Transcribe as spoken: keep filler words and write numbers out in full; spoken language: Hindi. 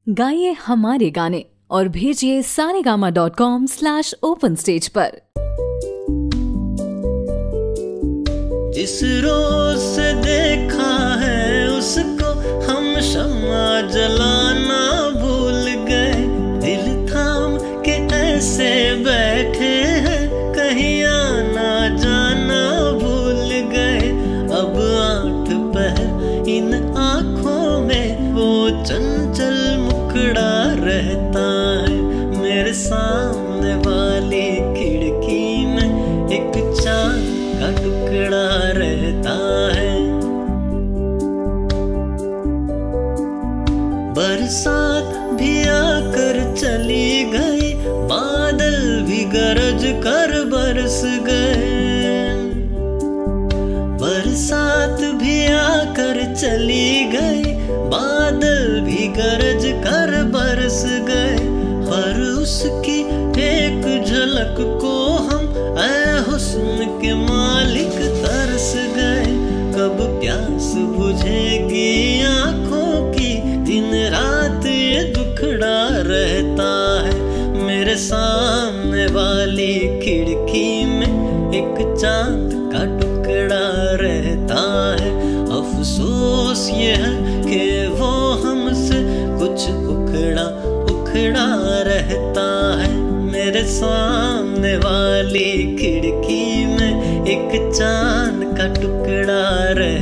गाइए हमारे गाने और भेजिए Saregama dot com slash open stage पर। जिस रोज से देखा है उसको हम शम्मा जलाना भूल गए, दिल थाम के ऐसे बैठे हैं कहीं आना जाना भूल गए। अब आठ पहर इन आँखों में वो चंचल मुखड़ा रहता है, मेरे सामने वाली खिड़की में एक चांद का टुकड़ा रहता है। बरसात भी आकर चली गई, बादल भी गरज कर बरस गए। बरसात भी आकर चली गई, बादल भी गरज कर बरस गए। पर उसकी एक झलक को हम ऐ हुस्न के मालिक तरस गए। कब प्यास बुझेगी आँखों की, दिन रात ये दुखड़ा रहता है, मेरे सामने वाली खिड़की में एक चांद का टुकड़ा रहता है। अफसोस ये है कि वो हमसे कुछ उखड़ा उखड़ा रहता है, मेरे सामने वाली खिड़की में एक चांद का टुकड़ा रहता है।